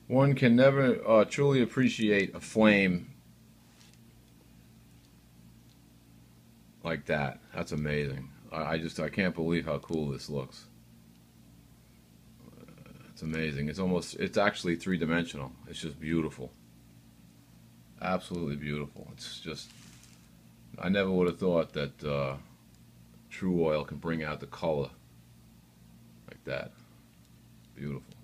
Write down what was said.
One can never truly appreciate a flame like that. That's amazing. I can't believe how cool this looks. It's amazing. It's actually three-dimensional. It's just beautiful. Absolutely beautiful. It's just, I never would have thought that Tru Oil can bring out the color like that. Beautiful.